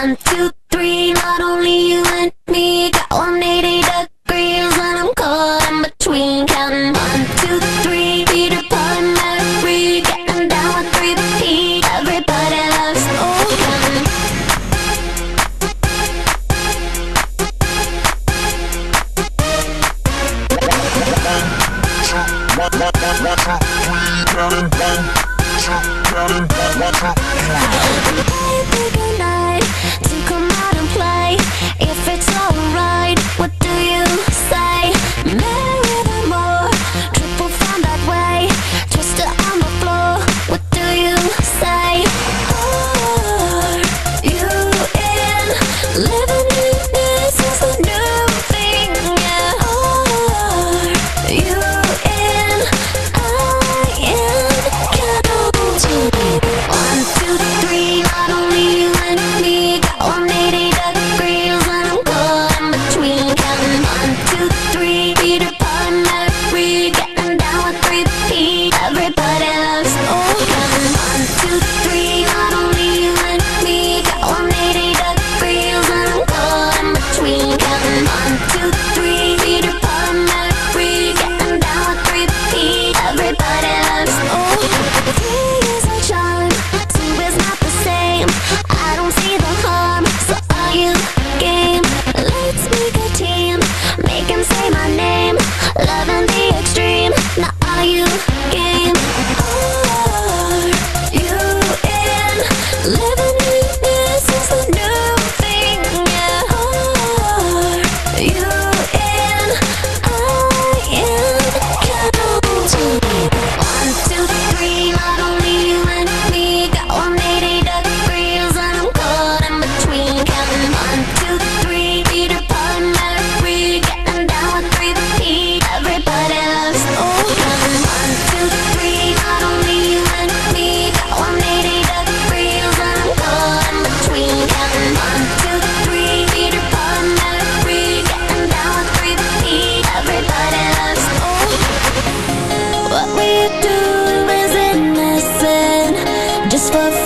1, 2, 3, not only you and me. Got 180 degrees and I'm caught in between. Counting 1, 2, 3, Peter Pan, Mary, getting down with 3 feet. Everybody loves counting. Good night to come out and play. If it's alright, what do you say? Marry them more, triple fun that way. Twister on the floor, what do you say? Are you in? Living in this is a new thing, yeah. Are you in? I am. Count 1, 2, 3, not only you and me. Got 180 degrees and I'm caught in between. Counting 1, 2, 3, Peter Pan, Mary, getting down with 3 feet. Everybody loves counting 1, 2, 3, not only you and me. Got 180 degrees and I'm caught in between. Counting 1, 2, 3, Peter Pan, Mary, getting down with 3 feet. Everybody loves 3 is a charm, 2 is not the same. I don't see the harm, so are you game? Let's make a team, make him say my name. Loving the extreme, now are you game? Are you in? Living in this is a new thing, yeah. Are you in? I am. Count 1, 2, 3, not only you and me. Got 180 degrees and I'm caught in between. Counting 1, 2, 3, Peter Pan, Mary, getting down with 3 feet. Everybody loves counting 1, 2, 3, not only you and me. Got 180 degrees and I'm caught in between. Counting 1, 2, 3, Peter Pan, Mary, getting down with 3 feet. Everybody loves what we do is innocent, just for